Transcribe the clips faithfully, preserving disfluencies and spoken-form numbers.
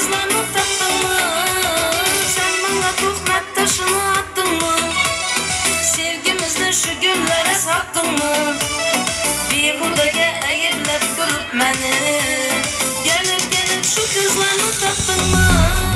kızlarni tapdingmi? Sen menga tuhmat taşını attыңmı? Sevgimizni shu günlere sattыңmı? Behudaga ayıplab turib meni, gelip gelip şu kızlarni tapdingmi?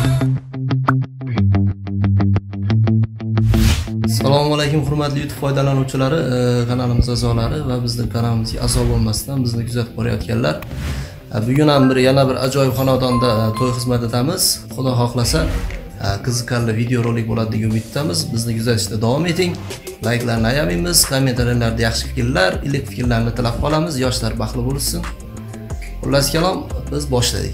Assalomu alaykum hurmatli YouTube foydalanuvchilari, kanalimiz a'zolari va bizning kanalimizga a'zo bo'lmasdan bizni kuzatib borayotganlar. Bugun ham bir yana bir ajoyib xonadonda to'y xizmat etamiz. Xudo xohlasa qiziqarli video rolik bo'ladi deb umiddamiz. Bizni kuzatishda davom eting. Like'larni ayamaymiz, kommentariylarda yaxshi fikrlar, iliq fikrlarni tilab qolamiz. Yoshlar baxtli bo'lsin. Xullas kalom, biz boshladik.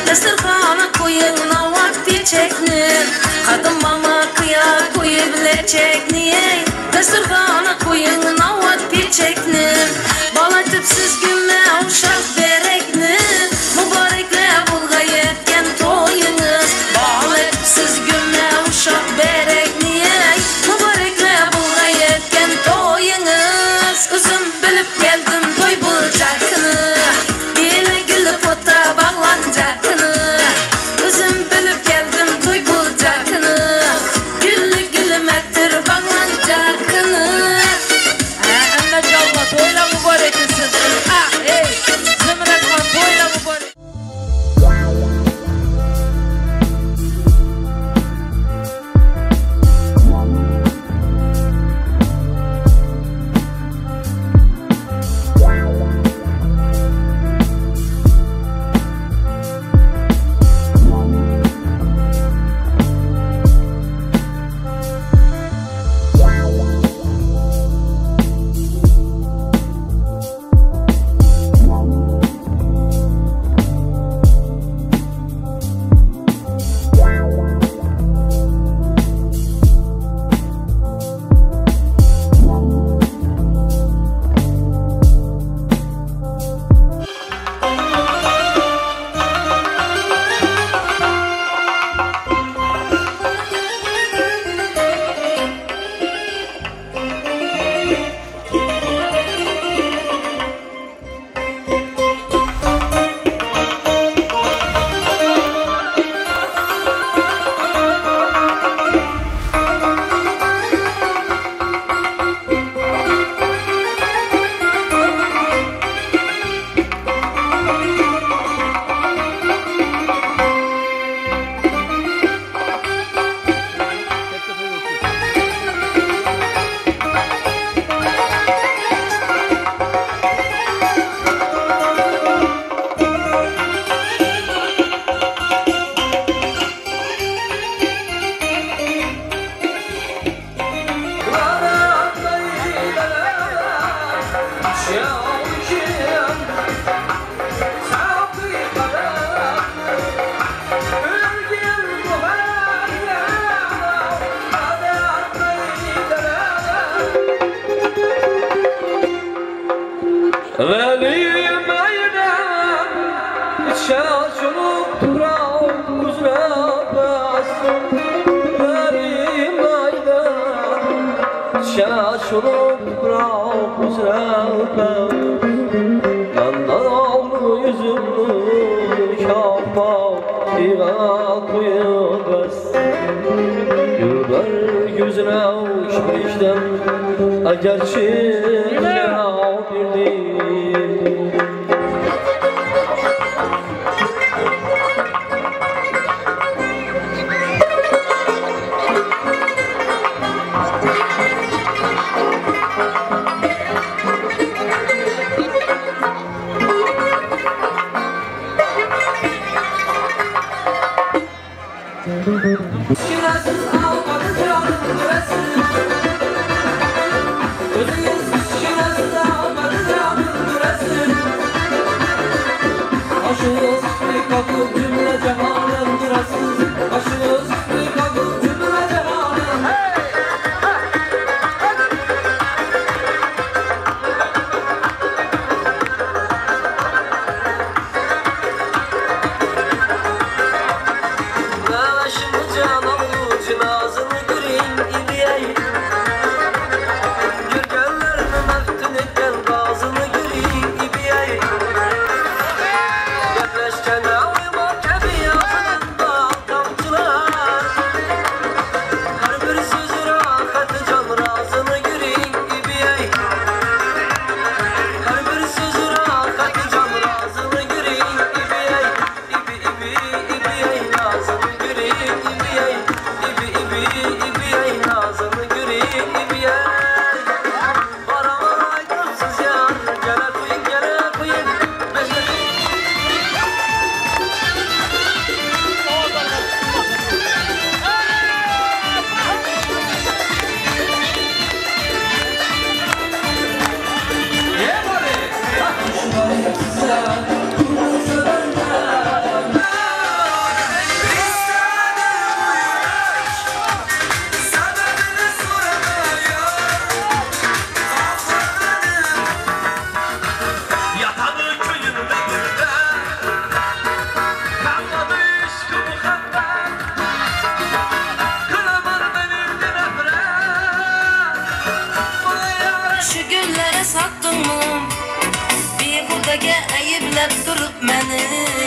Dasturxona koyun navat peçekni Kadın bana kıya koyu bilecekni Dasturxona koyun navat peçekni Bala tüpsüz gümme uşak berekni Mübarekle bulga yetken toyunuz Bala tüpsüz gümme uşak berekni Mübarekle bulga yetken toyunuz Uzun bilip geldim toy bulacakını Dile gülüp ota bağlanacakını Uzun bilip geldim toy bulacakını Güllü gülüm ettir bağlanacakını Emme canla toyla mübarek etsin Ah hey Zümrüt kan toyla mübarek Velim aydan şaşılıp duran uzrabas Velim aydan şaşılıp duran uzrabas Yandan avlu yüzümü şafa iğa koyubas Yurlar gözüne uçmuştan Agerçi birdi Şiresiz almadı canım düresin Özünüz şiresiz almadı canım düresin Başınız bir kapı cümle cehanın düresin Başınız bir kapı cümle cehanın Nazını göreyim iliyey Gürgenlerini meftun etken gazını göreyim ibiyey Gepleşken avıma kebi yazı sevdaga ayıblab turib meni